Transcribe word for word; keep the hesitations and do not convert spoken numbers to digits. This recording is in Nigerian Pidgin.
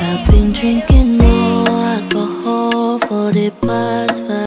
I've been drinking more alcohol for the past five